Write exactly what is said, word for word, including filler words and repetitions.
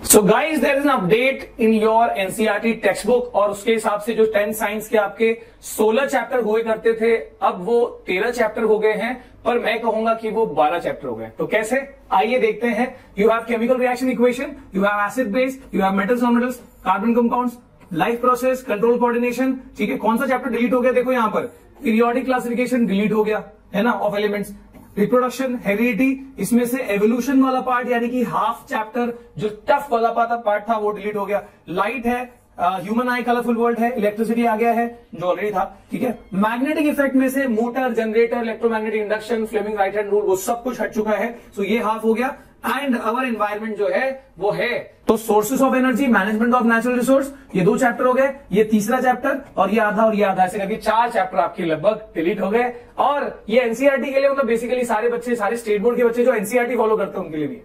So guys there is an update in your NCERT text book और उसके हिसाब से जो टेंथ साइंस के आपके सोलह चैप्टर हुए करते थे अब वो तेरह चैप्टर हो गए हैं, पर मैं कहूंगा कि वो बारह चैप्टर हो गए। तो कैसे, आइए देखते हैं। You have chemical reaction equation, you have acid base, you have metals non metals, carbon compounds, life process, control coordination. ठीक है, कौन सा चैप्टर डिलीट हो गया? देखो यहां पर पीरियोडिक क्लासिफिकेशन डिलीट हो गया है ना, ऑफ एलिमेंट्स। रिप्रोडक्शन, हेरिडिटी, इसमें से एवोल्यूशन वाला पार्ट यानी कि हाफ चैप्टर जो टफ वाला पार्ट था वो डिलीट हो गया। लाइट है, ह्यूमन आई कलरफुल वर्ल्ड है, इलेक्ट्रिसिटी आ गया है जो ऑलरेडी था। ठीक है, मैग्नेटिक इफेक्ट में से motor, generator, electromagnetic induction, Fleming right hand rule, वो सब कुछ हट चुका है। सो ये हाफ हो गया। एंड अवर एनवायरमेंट जो है वो है तो sources of energy, management of natural resource, ये दो चैप्टर हो गए, ये तीसरा चैप्टर और ये आधा और ये आधा, ऐसे करके चार चैप्टर आपके लगभग डिलीट हो गए। और ये एनसीईआरटी के लिए मतलब बेसिकली सारे बच्चे, सारे स्टेट बोर्ड के बच्चे जो एनसीईआरटी फॉलो करते हैं उनके लिए भी